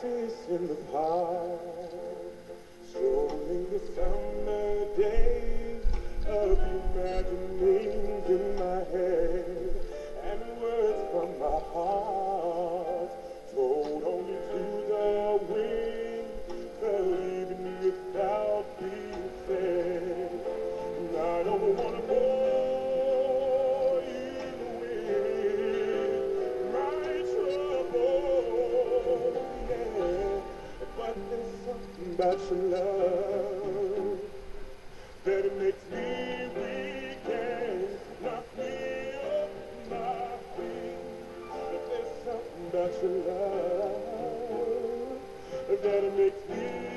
Peace in the park, strolling the summer days of imaginings in my head, and words from my heart, told only to the wind, fell even without being said. And I don't want to bore you with my trouble, yeah. But there's something about your love that it makes me weak and knock me off my feet. But there's something about your love that it makes me